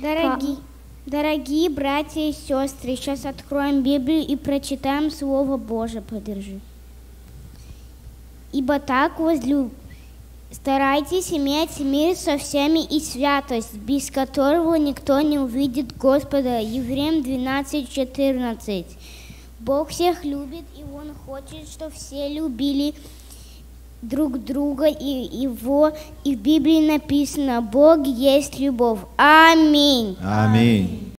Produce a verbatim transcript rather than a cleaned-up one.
Дорогие, дорогие братья и сестры, сейчас откроем Библию и прочитаем Слово Божие. Подержи. Ибо так возлюб... Старайтесь иметь мир со всеми и святость, без которого никто не увидит Господа. Евреям двенадцать четырнадцать. Бог всех любит, и Он хочет, чтобы все любили друг друга, и Его, и в Библии написано: Бог есть любовь. Аминь. Аминь.